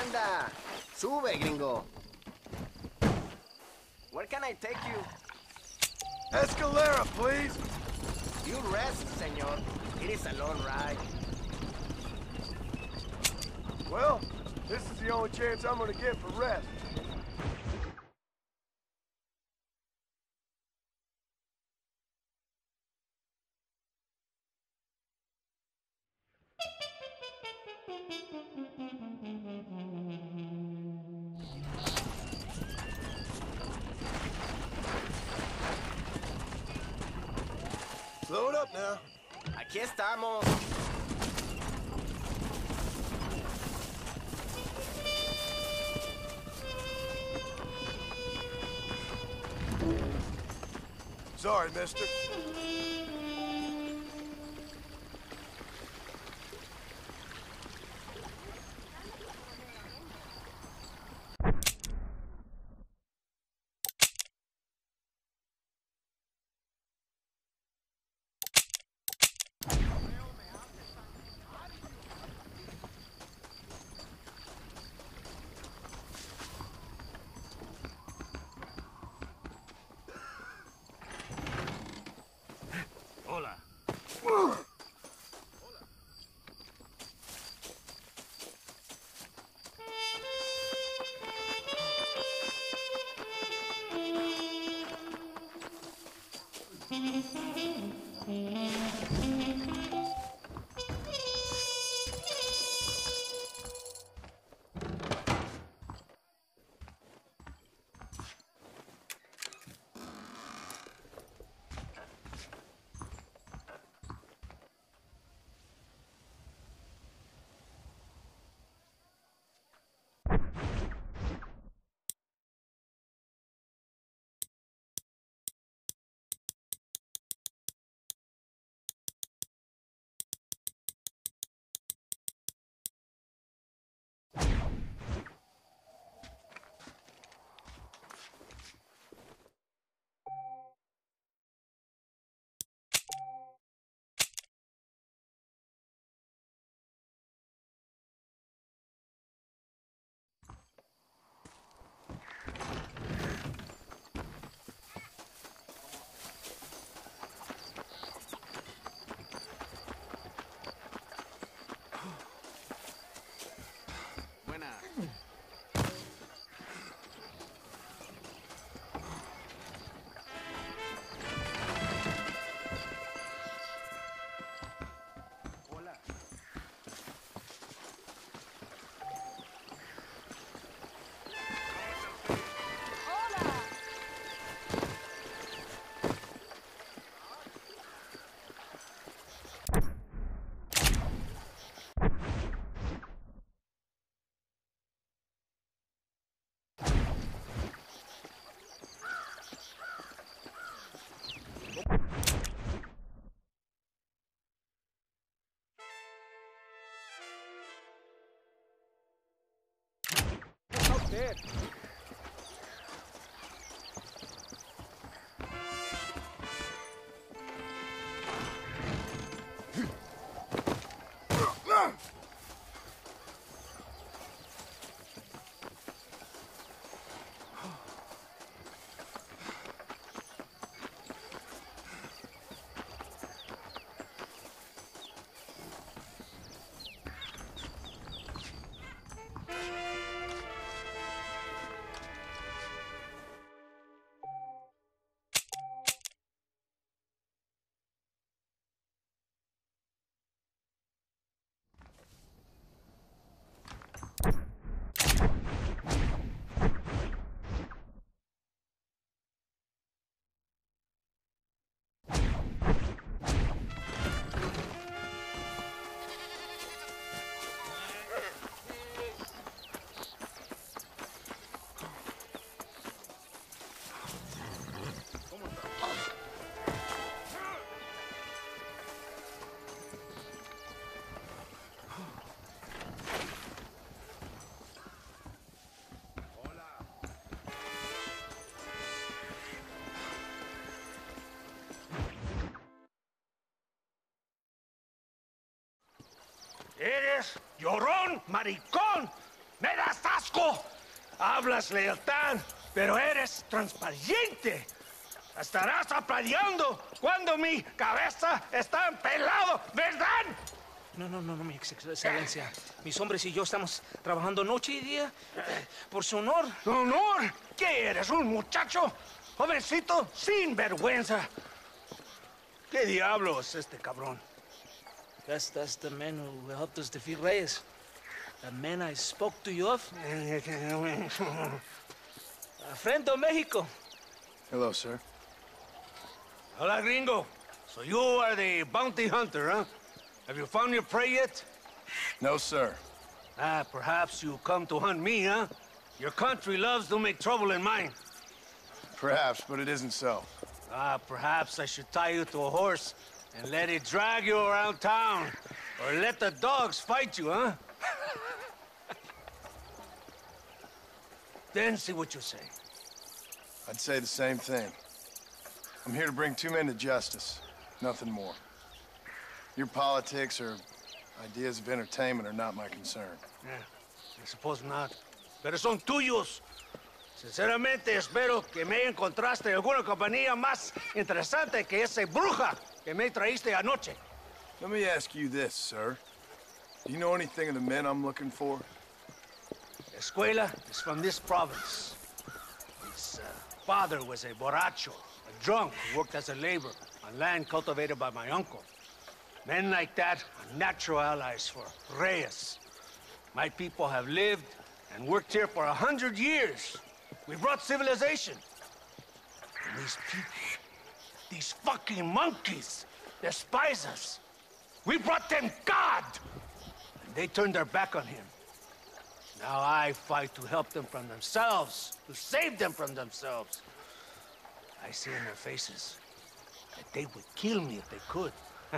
Anda, sube, gringo. Where can I take you? Escalera, please. You rest, senor. It is a long ride. Well, this is the only chance I'm gonna get for rest. Slow it up now. Aquí estamos. Sorry, mister. Hola. Usted. ¡Eres llorón, maricón! ¡Me das asco! Hablas lealtad, pero eres transparente. Estarás aplaudiendo cuando mi cabeza está empelado, ¿verdad? No, mi excelencia. Mis hombres y yo estamos trabajando noche y día por su honor. ¿Honor? ¿Qué eres, un muchacho? Jovencito, sin vergüenza. ¿Qué diablo es este cabrón? That's the man who helped us defeat Reyes. The man I spoke to you of. A friend of Mexico. Hello, sir. Hola, gringo. So you are the bounty hunter, huh? Have you found your prey yet? No, sir. Ah, perhaps you come to hunt me, huh? Your country loves to make trouble in mine. Perhaps, but it isn't so. Ah, perhaps I should tie you to a horse and let it drag you around town. Or let the dogs fight you, huh? Then see what you say. I'd say the same thing. I'm here to bring two men to justice. Nothing more. Your politics or ideas of entertainment are not my concern. Yeah, I suppose not. Pero son tuyos. Sinceramente, espero que me encontraste alguna compañía más interesante que esa bruja que me traíste anoche. Let me ask you this, sir. Do you know anything of the men I'm looking for? Escuela is from this province. His father was a borracho, a drunk who worked as a laborer on land cultivated by my uncle. Men like that are natural allies for Reyes. My people have lived and worked here for 100 years. We brought civilization. And these people, these fucking monkeys, despise us. We brought them God! And they turned their back on him. Now I fight to help them from themselves, to save them from themselves. I see in their faces that they would kill me if they could.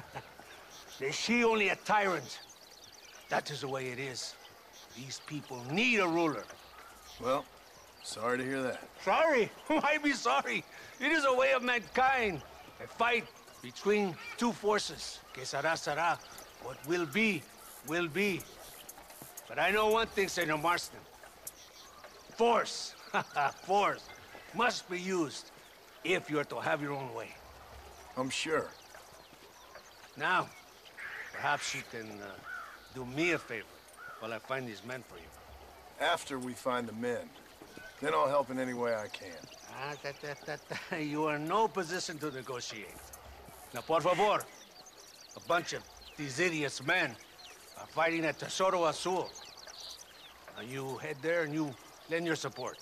Is she only a tyrant? That is the way it is. These people need a ruler. Well, sorry to hear that. Sorry? Why be sorry? It is a way of mankind. A fight between two forces. Que será, será. What will be, will be. But I know one thing, Senor Marston. Force, force, must be used if you're to have your own way. I'm sure. Now, perhaps you can do me a favor while I find these men for you. After we find the men, then I'll help in any way I can. You are in no position to negotiate. Now, por favor, a bunch of these idiots men are fighting at Tesoro Azul. Now you head there and you lend your support.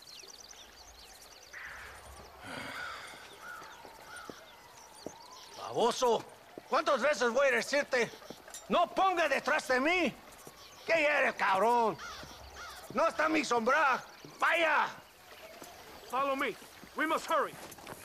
Baboso, ¿cuántas veces voy a decirte? No ponga detrás de mí. ¿Qué eres, cabrón? No está mi sombra. Vaya. Follow me. We must hurry.